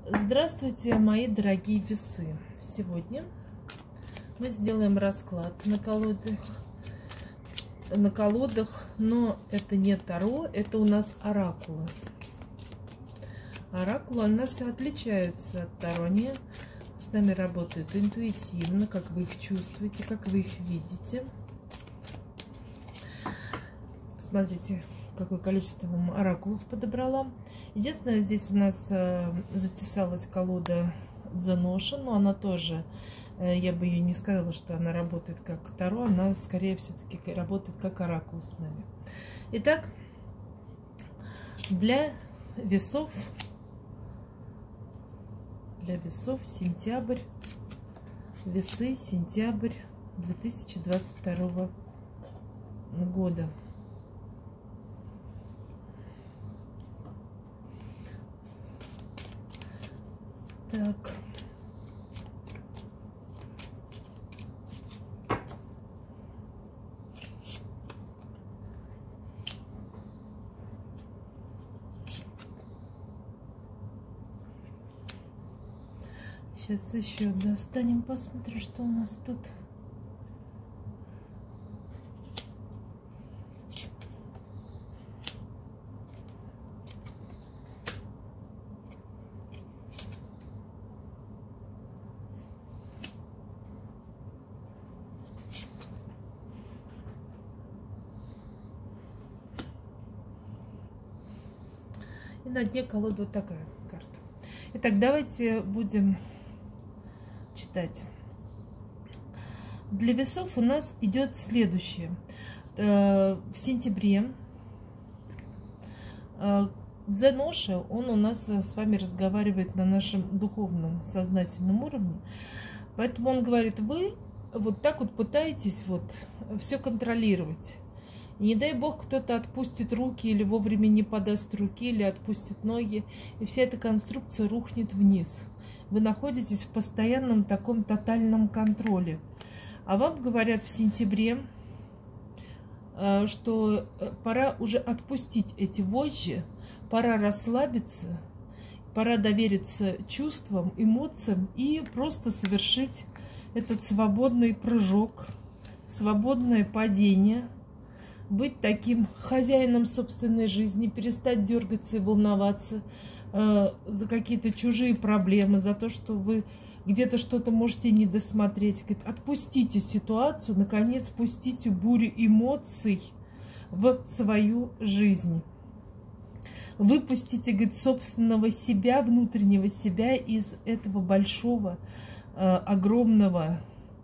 Здравствуйте, мои дорогие весы! Сегодня мы сделаем расклад на колодах, но это не таро, это у нас оракулы. Оракулы у нас отличаются от таро, они с нами работают интуитивно, как вы их чувствуете, как вы их видите. Смотрите, какое количество вам оракулов подобрала. Единственное, здесь у нас затесалась колода Дзеноша, но она тоже, я бы ее не сказала, что она работает как таро, она скорее все-таки работает как оракул с нами. Итак, для весов сентябрь, весы, сентябрь 2022 года. Так. Сейчас еще достанем, посмотрим, что у нас тут. И на дне колоды вот такая карта. Итак, давайте будем читать. Для весов у нас идет следующее. В сентябре Дзеноша, он у нас с вами разговаривает на нашем духовном, сознательном уровне. Поэтому он говорит, вы вот так вот пытаетесь все контролировать. И не дай бог кто-то отпустит руки или вовремя не подаст руки, или отпустит ноги, и вся эта конструкция рухнет вниз. Вы находитесь в постоянном таком тотальном контроле. А вам говорят в сентябре, что пора уже отпустить эти вожжи, пора расслабиться, пора довериться чувствам, эмоциям и просто совершить этот свободный прыжок, свободное падение, быть таким хозяином собственной жизни, перестать дергаться и волноваться за какие-то чужие проблемы, за то, что вы где-то что-то можете не досмотреть. Говорит, отпустите ситуацию, наконец пустите бурю эмоций в свою жизнь. Выпустите, говорит, собственного себя, внутреннего себя из этого большого, огромного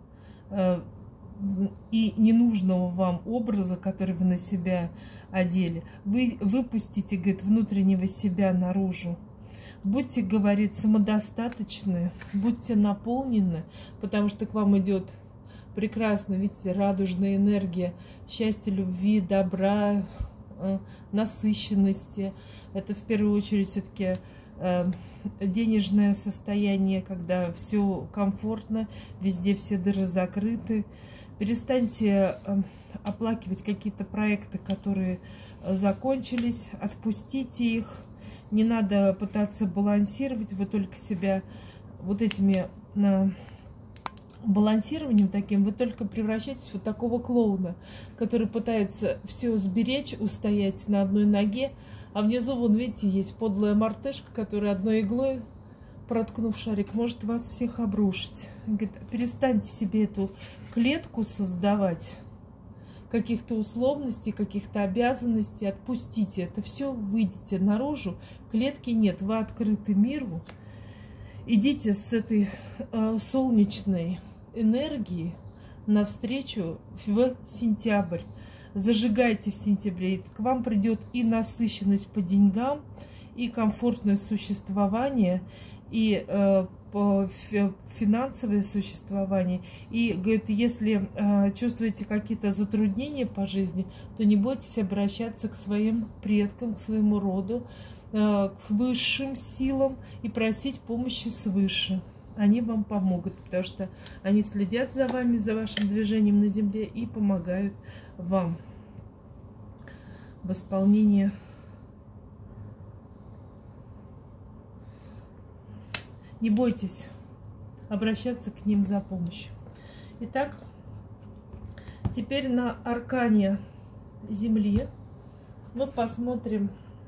и ненужного вам образа, который вы на себя одели. Вы выпустите, говорит, внутреннего себя наружу. Будьте, говорит, самодостаточны, будьте наполнены, потому что к вам идет прекрасно, видите, радужная энергия счастья, любви, добра, насыщенности. Это в первую очередь все-таки денежное состояние, когда все комфортно, везде все дыры закрыты. Перестаньте оплакивать какие-то проекты, которые закончились, отпустите их. Не надо пытаться балансировать, вы только себя вот этими балансированием таким, вы только превращаетесь в вот такого клоуна, который пытается все сберечь, устоять на одной ноге, а внизу, вон, видите, есть подлая мартышка, которая одной иглой, проткнув шарик, может вас всех обрушить. Говорит, перестаньте себе эту клетку создавать, каких-то условностей, каких-то обязанностей, отпустите это все, выйдите наружу, клетки нет, вы открыты миру, идите с этой солнечной энергии навстречу в сентябрь, зажигайте в сентябре, к вам придет и насыщенность по деньгам, и комфортное существование, и финансовое существование. И, говорит, если чувствуете какие-то затруднения по жизни, то не бойтесь обращаться к своим предкам, к своему роду, к высшим силам и просить помощи свыше. Они вам помогут, потому что они следят за вами, за вашим движением на земле и помогают вам в исполнении Не бойтесь обращаться к ним за помощью. Итак, теперь на аркане Земли мы посмотрим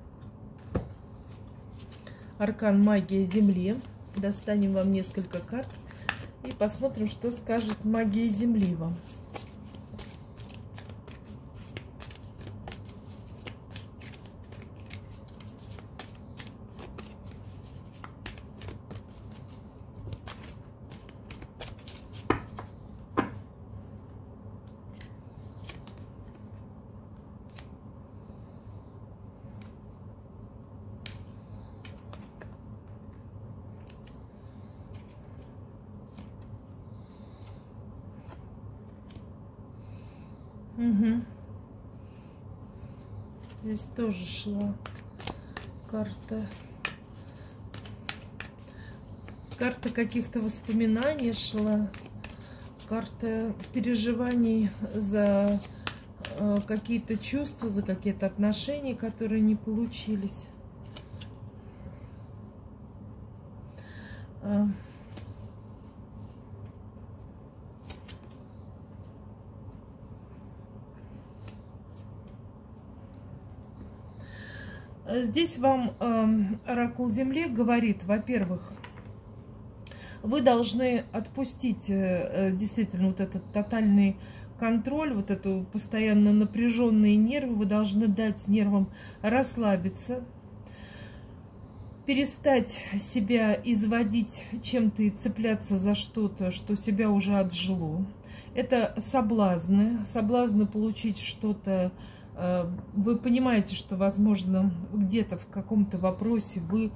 аркан магия Земли. Достанем вам несколько карт и посмотрим, что скажет магия Земли вам. Угу. Здесь тоже шла карта. Карта каких-то воспоминаний шла. Карта переживаний за какие-то чувства, за какие-то отношения, которые не получились. Здесь вам оракул Земли говорит, во-первых, вы должны отпустить действительно вот этот тотальный контроль, вот эту постоянно напряженные нервы, вы должны дать нервам расслабиться, перестать себя изводить чем-то и цепляться за что-то, что себя уже отжило. Это соблазны получить что-то. Вы понимаете, что, возможно, где-то в каком-то вопросе вы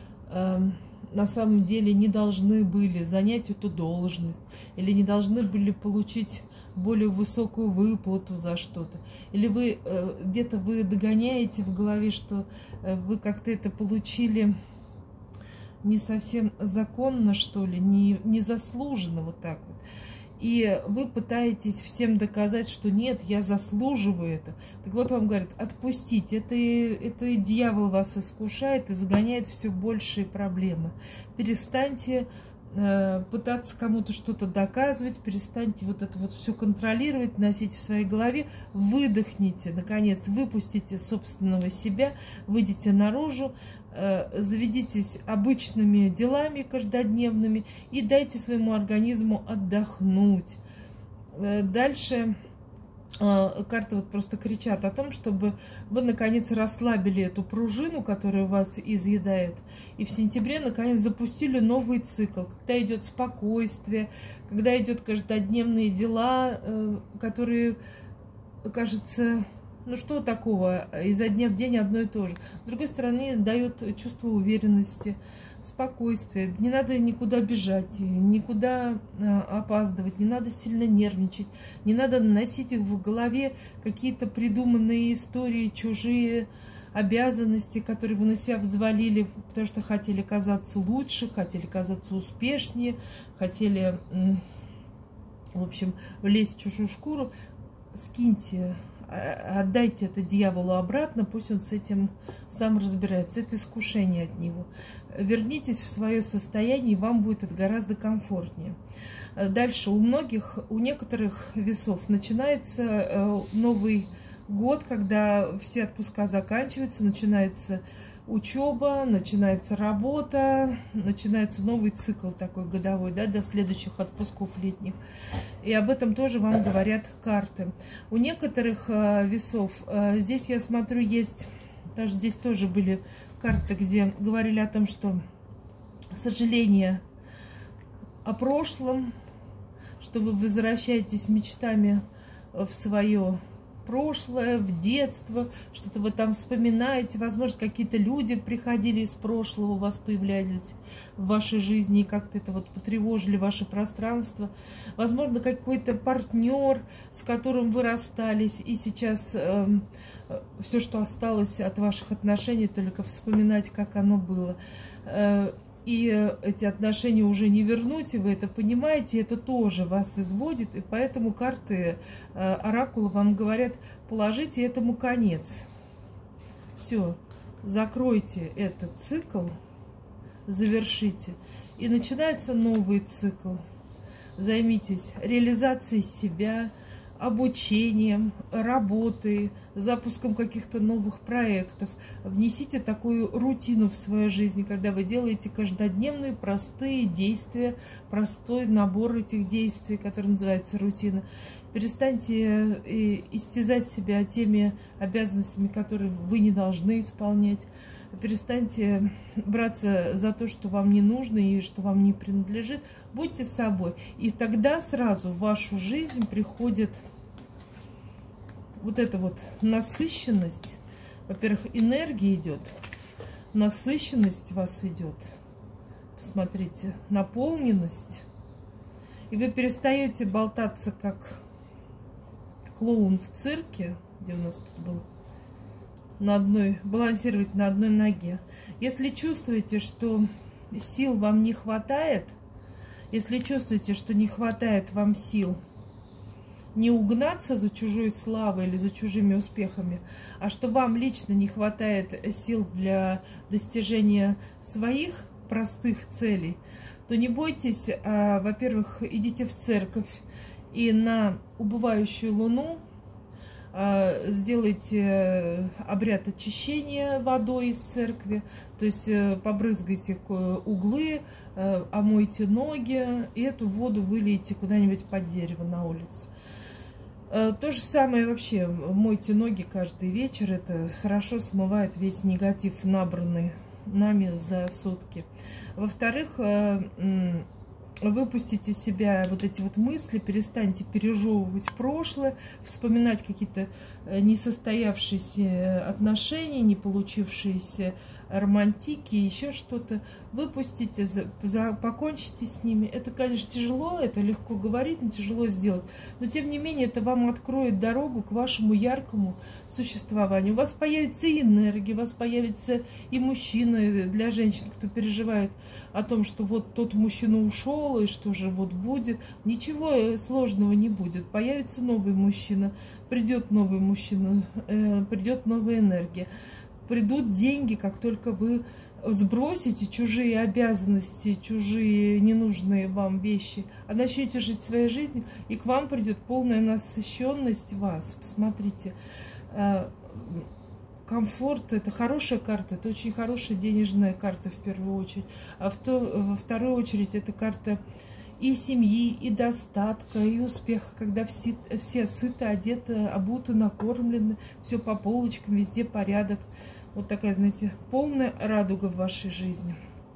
на самом деле не должны были занять эту должность или не должны были получить более высокую выплату за что-то. Или вы где-то вы догоняете в голове, что вы как-то это получили не совсем законно, что ли, не заслуженно вот так вот. И вы пытаетесь всем доказать, что нет, я заслуживаю это. Так вот, вам говорят, отпустите. Это дьявол вас искушает и загоняет все большие проблемы. Перестаньте пытаться кому-то что-то доказывать, перестаньте вот это вот все контролировать, носить в своей голове. Выдохните, наконец, выпустите собственного себя, выйдите наружу, заведитесь обычными делами каждодневными и дайте своему организму отдохнуть. Дальше карты вот просто кричат о том, чтобы вы наконец расслабили эту пружину, которая вас изъедает, и в сентябре наконец запустили новый цикл, когда идет спокойствие, когда идет каждодневные дела, которые, кажется, ну что такого, изо дня в день одно и то же. С другой стороны, дает чувство уверенности, спокойствия. Не надо никуда бежать, никуда опаздывать, не надо сильно нервничать, не надо носить в голове какие-то придуманные истории, чужие обязанности, которые вы на себя взвалили, потому что хотели казаться лучше, хотели казаться успешнее, хотели, в общем, влезть в чужую шкуру. Скиньте, отдайте это дьяволу обратно, пусть он с этим сам разбирается. Это искушение от него. Вернитесь в свое состояние, и вам будет это гораздо комфортнее. Дальше у некоторых весов начинается Новый год, когда все отпуска заканчиваются, начинается учеба, начинается работа, начинается новый цикл такой годовой, да, до следующих отпусков летних. И об этом тоже вам говорят карты. У некоторых весов, здесь я смотрю, есть, даже здесь тоже были карты, где говорили о том, что сожаление о прошлом, что вы возвращаетесь мечтами в свое прошлое, в детство, что-то вы там вспоминаете, возможно, какие-то люди приходили из прошлого, у вас появлялись в вашей жизни и как-то это вот потревожили ваше пространство, возможно, какой-то партнер, с которым вы расстались, и сейчас все, что осталось от ваших отношений, только вспоминать, как оно было. И эти отношения уже не вернуть, и вы это понимаете, это тоже вас изводит, и поэтому карты оракула вам говорят, положите этому конец. Все, закройте этот цикл, завершите, И начинается новый цикл. Займитесь реализацией себя, обучением, работой, запуском каких-то новых проектов. Внесите такую рутину в свою жизнь, когда вы делаете каждодневные простые действия, простой набор этих действий, который называется рутина. Перестаньте истязать себя теми обязанностями, которые вы не должны исполнять. Перестаньте браться за то, что вам не нужно и что вам не принадлежит. Будьте собой. И тогда сразу в вашу жизнь приходит вот эта вот насыщенность. Во-первых, энергия идет, насыщенность у вас идет. Посмотрите, наполненность. И вы перестаете болтаться как клоун в цирке, где у нас тут был, балансировать на одной ноге. Если чувствуете, что сил вам не хватает, если чувствуете, что не хватает вам сил не угнаться за чужой славой или за чужими успехами, а что вам лично не хватает сил для достижения своих простых целей, то не бойтесь, во-первых, идите в церковь и на убывающую луну сделайте обряд очищения водой из церкви, то есть побрызгайте углы, омойте ноги и эту воду вылейте куда-нибудь под дерево на улицу. То же самое вообще, мойте ноги каждый вечер, это хорошо смывает весь негатив, набранный нами за сутки. Во-вторых, выпустите из себя вот эти вот мысли, перестаньте пережевывать прошлое, вспоминать какие-то несостоявшиеся отношения, не получившиеся романтики, еще что-то. Выпустите, покончите с ними. Это, конечно, тяжело, это легко говорить, но тяжело сделать. Но, тем не менее, это вам откроет дорогу к вашему яркому существованию. У вас появится и энергия, у вас появится и мужчина для женщин, кто переживает о том, что вот тот мужчина ушел, и что же вот будет. Ничего сложного не будет. Появится новый мужчина, придет новый мужчина, придет новая энергия. Придут деньги, как только вы сбросите чужие обязанности, чужие ненужные вам вещи, а начнете жить своей жизнью, и к вам придет полная насыщенность вас. Посмотрите, комфорт – это хорошая карта, это очень хорошая денежная карта в первую очередь, а во вторую очередь это карта и семьи, и достатка, и успеха, когда все сыты, одеты, обуты, накормлены, все по полочкам, везде порядок. Вот такая, знаете, полная радуга в вашей жизни.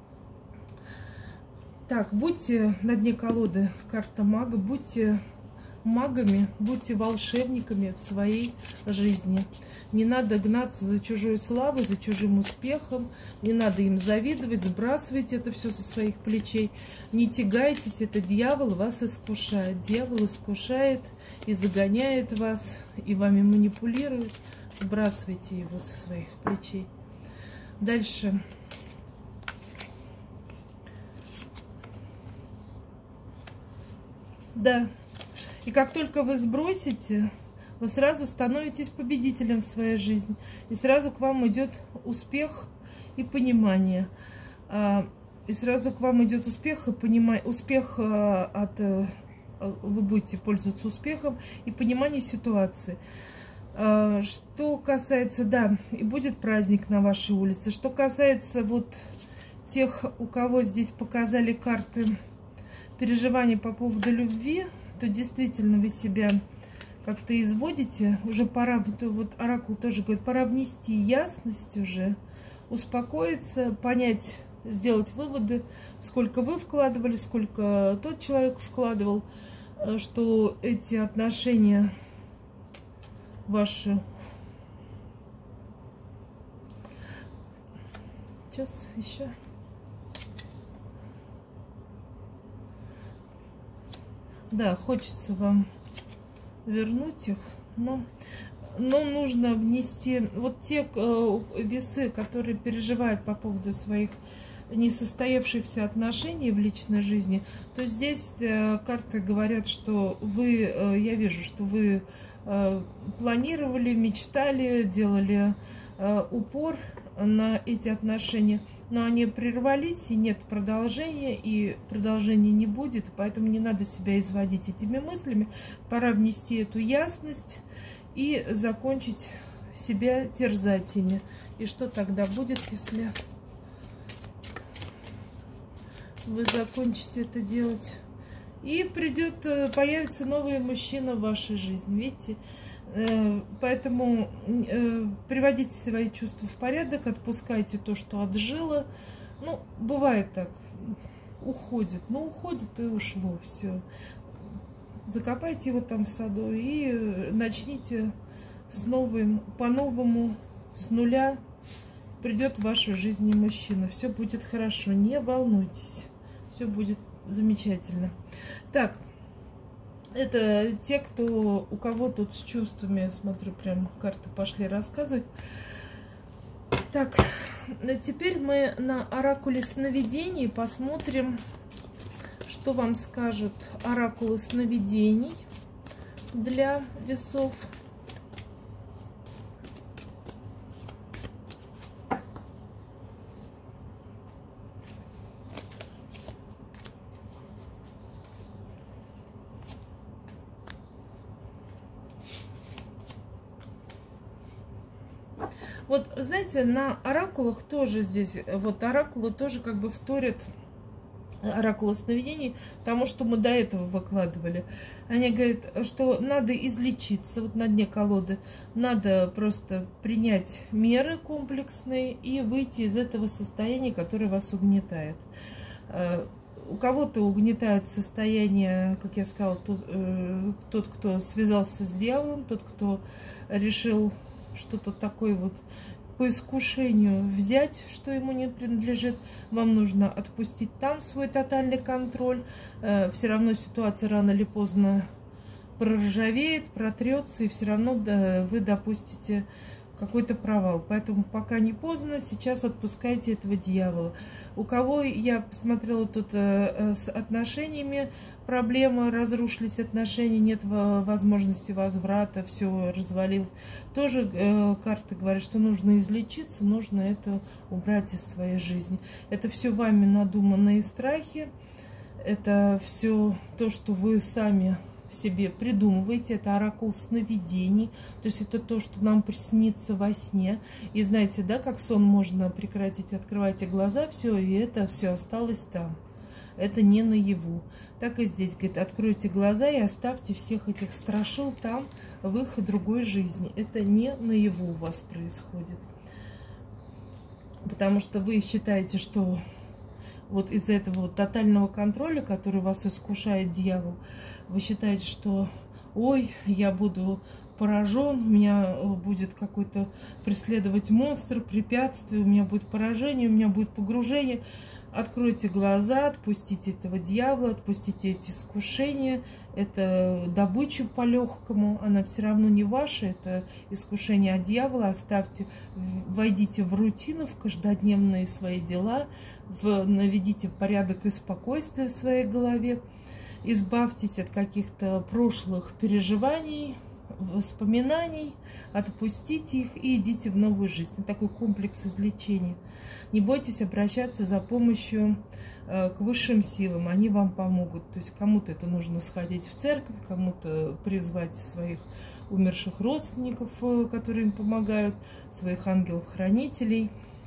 Так, будьте на дне колоды карта мага, будьте магами, будьте волшебниками в своей жизни. Не надо гнаться за чужой славой, за чужим успехом, не надо им завидовать, сбрасывайте это все со своих плечей. Не тягайтесь, это дьявол вас искушает. Дьявол искушает и загоняет вас, и вами манипулирует. Сбрасывайте его со своих плечей. Дальше. Да. И как только вы сбросите, вы сразу становитесь победителем в своей жизни. И сразу к вам идет успех и понимание. И сразу к вам идет успех и понимание. Успех вы будете пользоваться успехом и понимание ситуации. Что касается, да, и будет праздник на вашей улице. Что касается вот тех, у кого здесь показали карты переживаний по поводу любви, то действительно вы себя как-то изводите. Уже пора, вот оракул тоже говорит, пора внести ясность уже, успокоиться, понять, сделать выводы, сколько вы вкладывали, сколько тот человек вкладывал, что эти отношения ваши. Сейчас еще. Да, хочется вам вернуть их, но нужно внести вот те весы, которые переживают по поводу своих несостоявшихся отношений в личной жизни, то здесь карты говорят, что вы, я вижу, что вы планировали, мечтали, делали упор на эти отношения, но они прервались, и нет продолжения, и продолжения не будет, поэтому не надо себя изводить этими мыслями. Пора внести эту ясность и закончить себя терзать ими. И что тогда будет, если вы закончите это делать? И появится новый мужчина в вашей жизни, видите? Поэтому приводите свои чувства в порядок, отпускайте то, что отжило. Ну, бывает так, уходит, но уходит и ушло, все. Закопайте его там в саду и начните с новым, по-новому, с нуля. Придет в вашу жизнь мужчина, все будет хорошо, не волнуйтесь, все будет замечательно. Так, это те, у кого тут с чувствами, смотрю, прям карты пошли рассказывать. Так, теперь мы на оракуле сновидений посмотрим, что вам скажут оракулы сновидений для весов. Вот, знаете, на оракулах тоже здесь, вот оракулы тоже как бы вторят оракулы сновидений тому, что мы до этого выкладывали. Они говорят, что надо излечиться, вот на дне колоды, надо просто принять меры комплексные и выйти из этого состояния, которое вас угнетает. У кого-то угнетает состояние, как я сказала, тот, кто связался с дьяволом, тот, кто решил что-то такое вот по искушению взять, что ему не принадлежит. Вам нужно отпустить там свой тотальный контроль. Все равно ситуация рано или поздно проржавеет, протрется, и все равно вы допустите какой-то провал. Поэтому пока не поздно, сейчас отпускайте этого дьявола. У кого, я посмотрела тут с отношениями проблемы, разрушились отношения, нет возможности возврата, все развалилось. Тоже карты говорят, что нужно излечиться, нужно это убрать из своей жизни. Это все вами надуманные страхи, это все то, что вы сами себе придумываете, это оракул сновидений, то есть это то, что нам приснится во сне. И знаете, да, как сон можно прекратить, открывайте глаза, все, и это все осталось там. Это не наяву. Так и здесь, говорит, откройте глаза и оставьте всех этих страшил там, в их другой жизни. Это не наяву у вас происходит. Потому что вы считаете, что вот из-за этого вот тотального контроля, который вас искушает дьявол, вы считаете, что ой, я буду поражен, меня будет какой-то преследовать монстр, препятствие, у меня будет поражение, у меня будет погружение. Откройте глаза, отпустите этого дьявола, отпустите эти искушения, это добычу по-легкому, она все равно не ваша, это искушение от дьявола, оставьте, войдите в рутину, в каждодневные свои дела, наведите порядок и спокойствие в своей голове, избавьтесь от каких-то прошлых переживаний, воспоминаний, отпустите их и идите в новую жизнь. Это такой комплекс излечения. Не бойтесь обращаться за помощью к высшим силам, они вам помогут. То есть кому-то это нужно сходить в церковь, кому-то призвать своих умерших родственников, которые им помогают, своих ангелов-хранителей.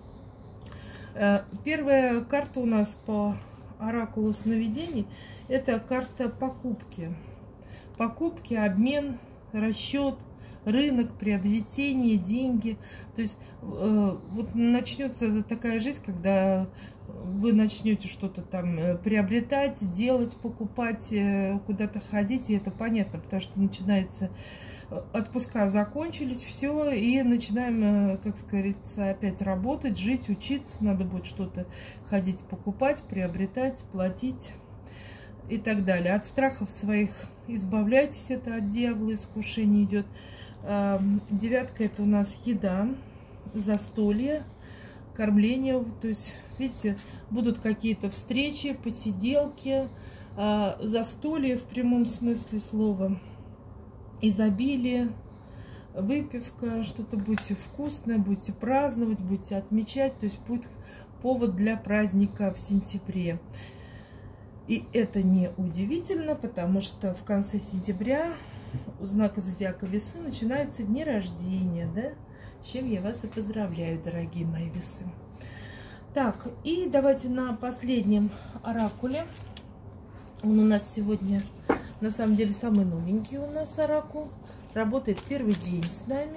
Первая карта у нас по оракулу сновидений – это карта покупки. Покупки, обмен, расчет, рынок, приобретение, деньги. То есть вот начнется такая жизнь, когда вы начнете что-то там приобретать, делать, покупать, куда-то ходить, и это понятно, потому что начинается отпуска закончились, все, и начинаем, как говорится, опять работать, жить, учиться, надо будет что-то ходить, покупать, приобретать, платить и так далее. От страхов своих избавляйтесь, это от дьявола искушение идет. Девятка — это у нас еда, застолье, кормление, то есть, видите, будут какие-то встречи, посиделки, застолье в прямом смысле слова, изобилие, выпивка, что-то будете вкусное, будете праздновать, будете отмечать. То есть будет повод для праздника в сентябре. И это не удивительно, потому что в конце сентября у знака зодиака Весы начинаются дни рождения, да? С чем я вас и поздравляю, дорогие мои весы. Так, и давайте на последнем оракуле. Он у нас сегодня, на самом деле, самый новенький у нас оракул. Работает первый день с нами.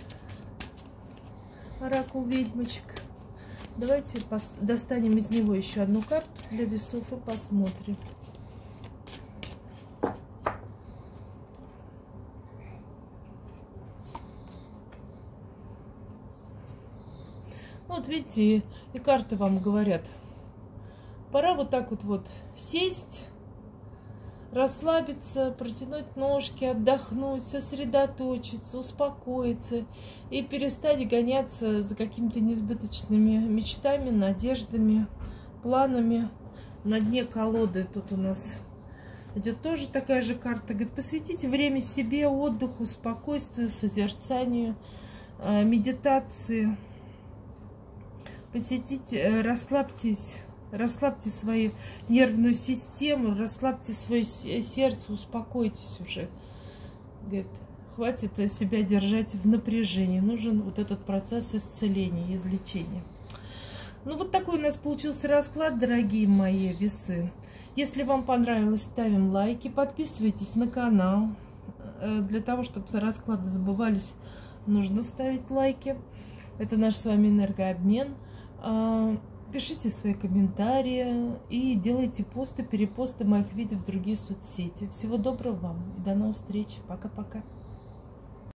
Оракул ведьмочек. Давайте достанем из него еще одну карту для весов и посмотрим. Вот видите, и карты вам говорят, пора вот так вот сесть, расслабиться, протянуть ножки, отдохнуть, сосредоточиться, успокоиться и перестать гоняться за какими-то несбыточными мечтами, надеждами, планами. На дне колоды тут у нас идет тоже такая же карта. Говорит, посвятите время себе, отдыху, спокойствию, созерцанию, медитации. Посетите, расслабьте свою нервную систему, расслабьте свое сердце, успокойтесь уже. Говорит, хватит себя держать в напряжении. Нужен вот этот процесс исцеления, излечения. Ну, вот такой у нас получился расклад, дорогие мои весы. Если вам понравилось, ставим лайки, подписывайтесь на канал. Для того, чтобы расклады забывались, нужно ставить лайки. Это наш с вами энергообмен. Пишите свои комментарии и делайте посты, перепосты моих видео в другие соцсети. Всего доброго вам и до новых встреч. Пока-пока.